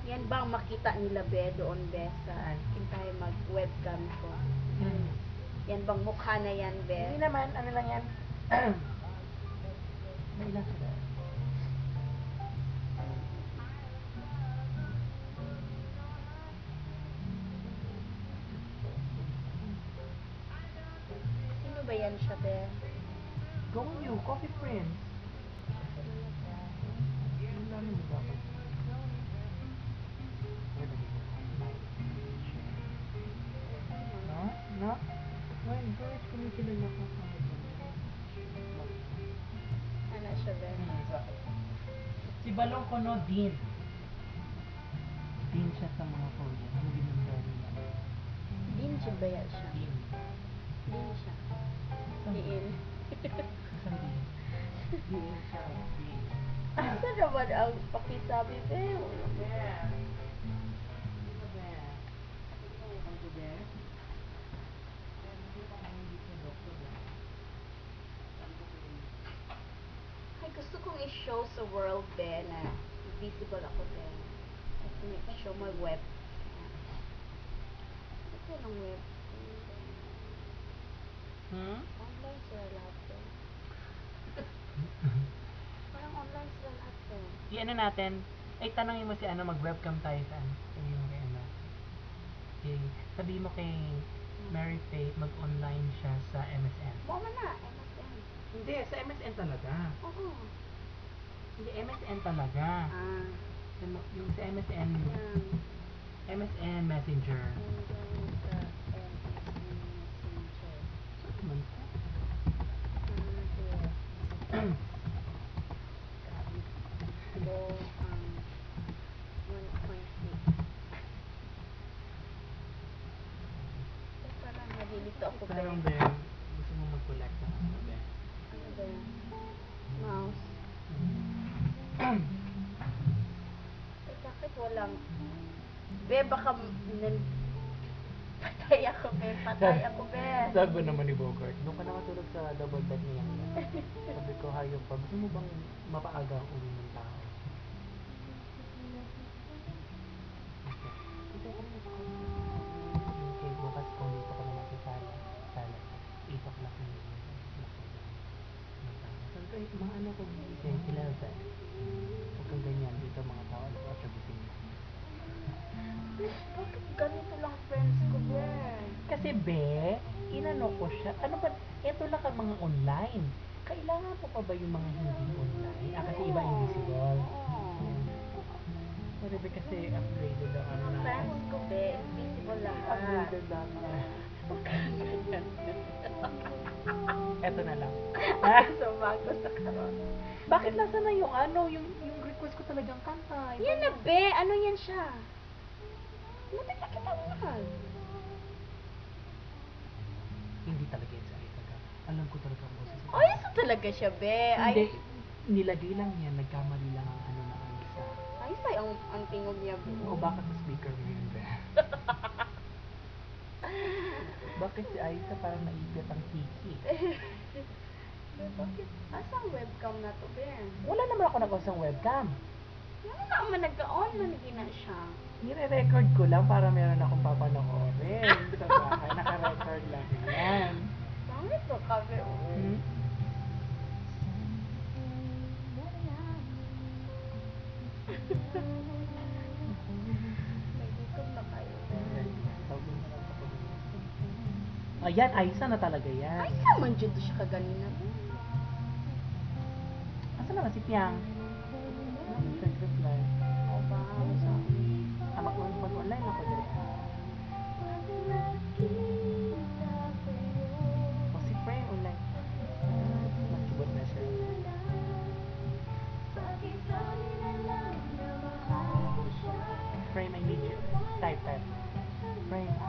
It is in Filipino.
Yan bang makita nila be doon be sa Saan? tayo mag-webcam ko? Hmm. Yan bang mukha na yan be? Hindi naman, ano lang yan. May ilan sila? Sino ba yan siya be? Go you, Coffee Prince. Wala naman mo dapat. No? No? Well, guys, kumikilala ko sa Ano siya be? Si Balong Kono, Dean. Dean siya sa mga Korean. Ang binundan niya. Din siya ba yan siya? Dean. Din siya. Saan? Diin. Saan Dean? Dean siya. Dean. Asa naman ang pakisabi be? Yeah. Ay, gusto kong i-show sa world be na visible ako be. Gusto kong i-show my web. Ito lang web. Online sila lahat be. Parang online sila lahat be. I-ano natin, ay tanongin mo si ano, mag-webcam tayo sa ano. Sabihin mo kay ano. Okay. Sabihin mo kay Mary Faith, mag-online siya sa MSN. Buwan mo na, MSN. Hindi, sa MSN talaga. Oo. Hindi, MSN talaga. Ah. Yung sa MSN, Yan. MSN Messenger. Yan sa MSN Messenger. Saan naman ko? Here. Go, 1.6. Eh, parang nalilito ako ba? Parang Ben, gusto mo mag-collect ng ano Ben? Ano ba yan? Mouse. Eh, bakit walang... Be, baka... Patay ako, be. Patay ako, be. Sabi naman ni Bogart, doon ka nakatulog sa double bed niya. Sabi ko, hayop pa. Gusto mo bang mapaaga ang uwi ng tao? Okay, bukas kung dito ko naman sa sala. 8 o'clock na yun. Sabi ko, mga ano ko gising, 11. Huwag kang ganyan, dito mga tao, alas 8 gising na. Bakit ganito lang friends ko, be? Kasi be, inano ko siya. Ano ba, eto lang ang mga online. Kailangan po pa ba yung mga hindi online? Kasi iba invisible. Sorry be, kasi upgraded ang ano Mga na. friends ko, be. Invisible lahat. Upgraded lang. Eto na lang. Sumagot sa karon. Bakit nasa na yung ano, yung request ko talagang kanta? Yan na, be. Ano yan siya? Buti na kita mahal. Hindi talaga yan sa Aitaga. Alam ko talaga ang boses. Ay, isa talaga siya, be. Hindi, Ay, nilagay lang yan. Nagkamali lang ang ano na ang isa. ay, sa ang tingog niya, be. O bakit sa speaker mo yun, be? Bakit si Aisa parang naipit ang kiki? Be, bakit? Asa ang webcam na to, be? Wala naman ako nag-usang webcam. Ano na naman nagka-on man na siya? Nire-record ko lang para meron akong papanoorin sa bahay. Naka-record lang yan. Bakit ba kami? Hmm? Nagutom na kayo. Ayan, Aisa na talaga yan. Ay, naman dyan to siya kaganina. Asa naman si Piang? Nag-reply. O ba? Mag-online ako dito. O si Frame online. Mag-keyboard na siya. Frame, I need you. Type. Frame,